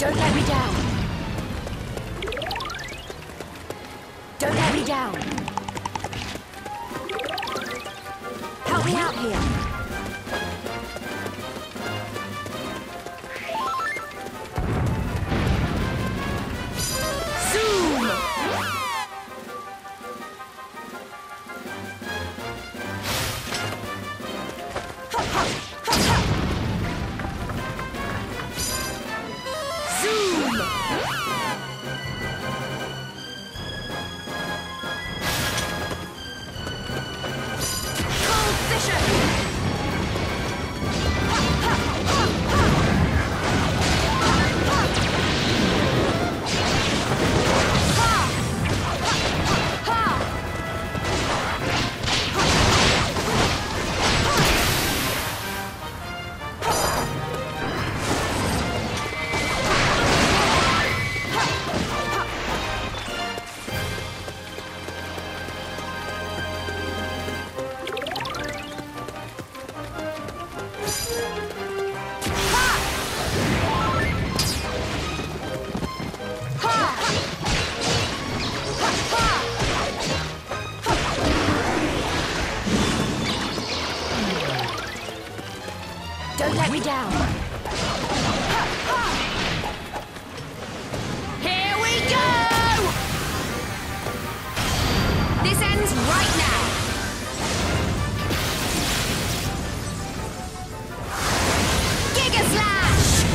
Don't let me down. Don't let me down. Help me out here. Zoom! Ha, ha, ha, ha. Zoom! Cold vision! Ha, ha, ha, ha. Don't let me down. Here we go! This ends right now. Giga Slash!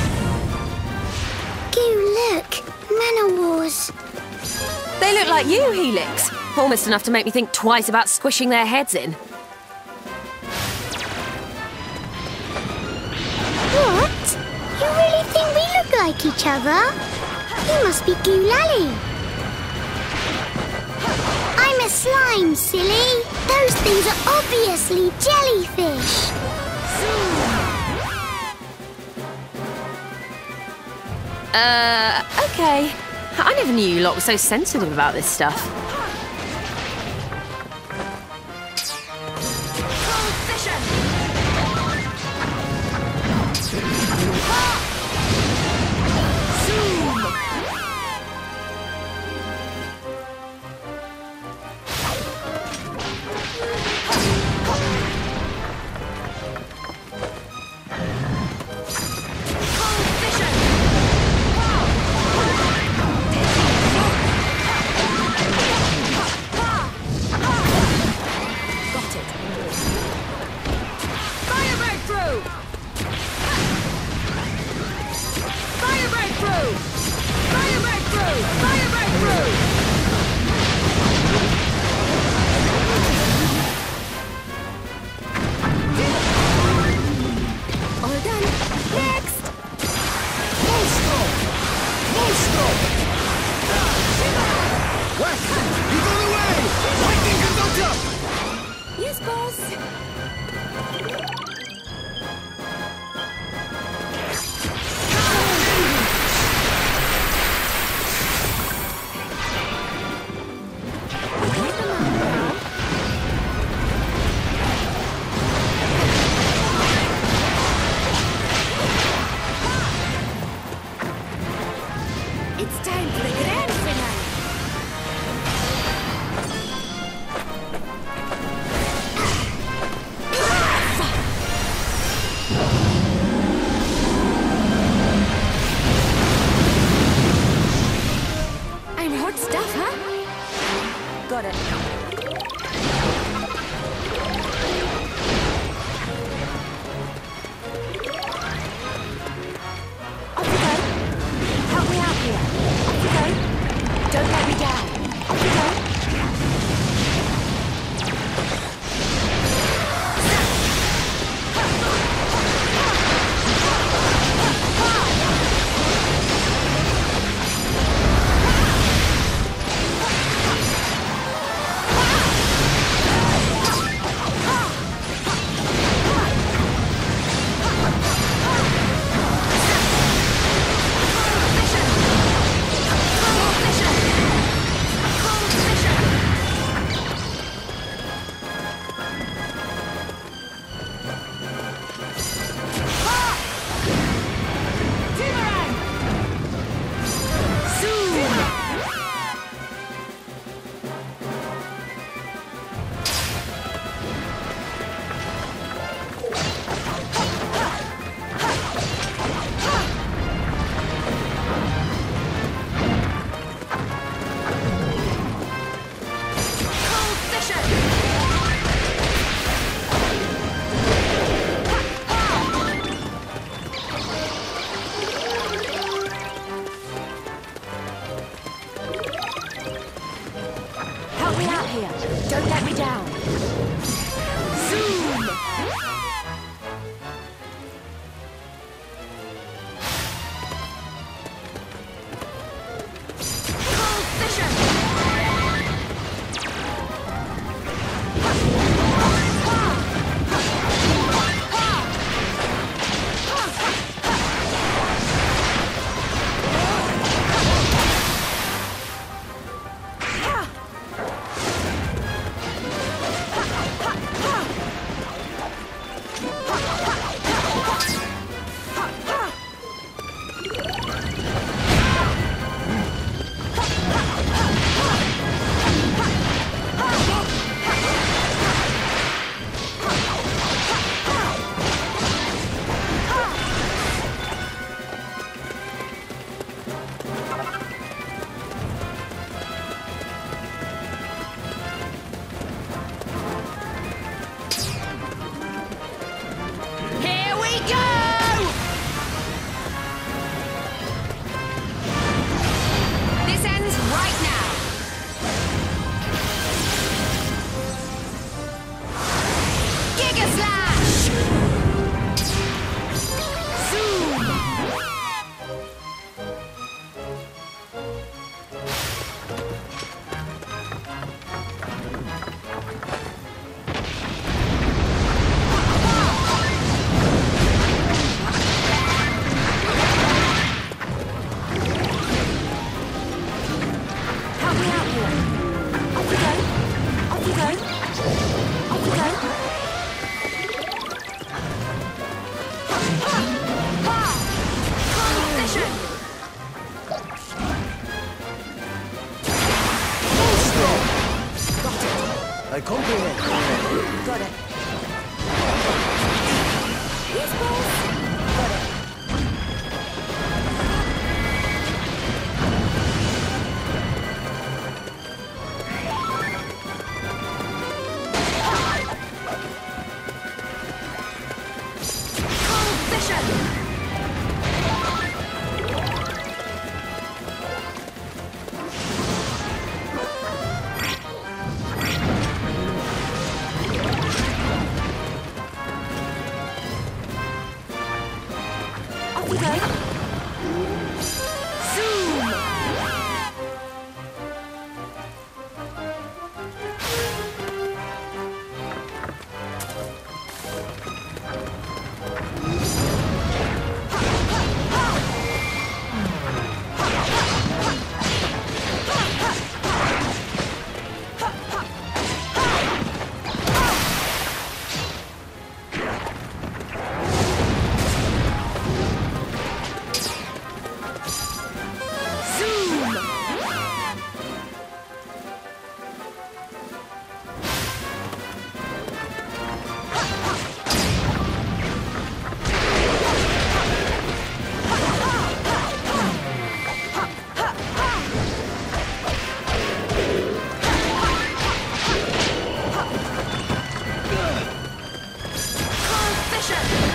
Goo, look! Manor Wars. They look like you, Helix. Almost enough to make me think twice about squishing their heads in. What? You really think we look like each other? You must be Goolally. I'm a slime, silly. Those things are obviously jellyfish. Okay. I never knew you lot were so sensitive about this stuff. Cold vision! Zoom! Cold vision! Got it. Fire breakthrough! Fire breakthrough! Fire breakthrough! Fire breakthrough! All done. Next! West! He's on the way! Lightning conductor! Yes, boss. It's time for the grand finale. Giga Slash! Zoom! Help me out here. Off we go. Off we go. Off we go. Competition! I comprehend. Got it. Yes, boss. Got it. Competition! Off we go. Zoom! Zoom! Competition!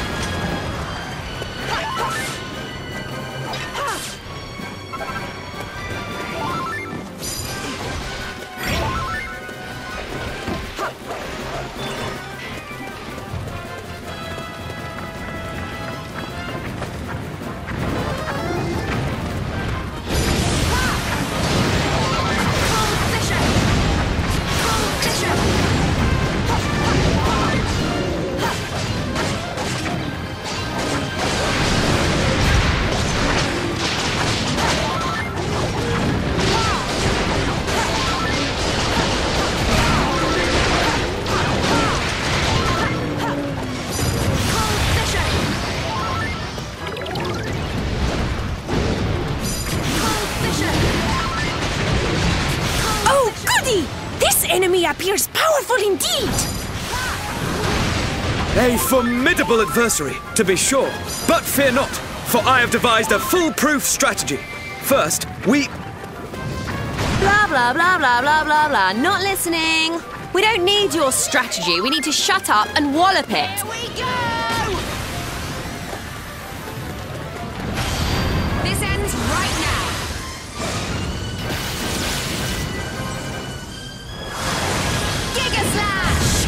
Oh, goody! This enemy appears powerful indeed! A formidable adversary, to be sure. But fear not, for I have devised a foolproof strategy. First, we... Blah, blah, blah, blah, blah, blah, blah. Not listening. We don't need your strategy. We need to shut up and wallop it. Here we go! This ends right now. Giga Slash!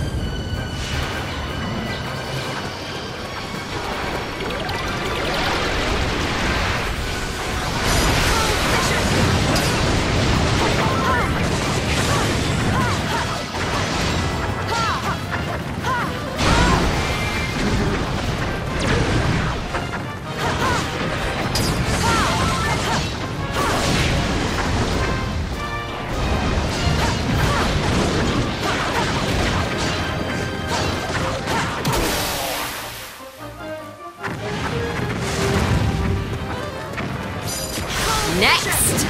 Next!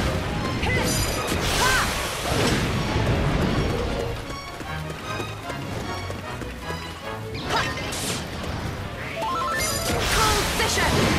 Cold Fisher!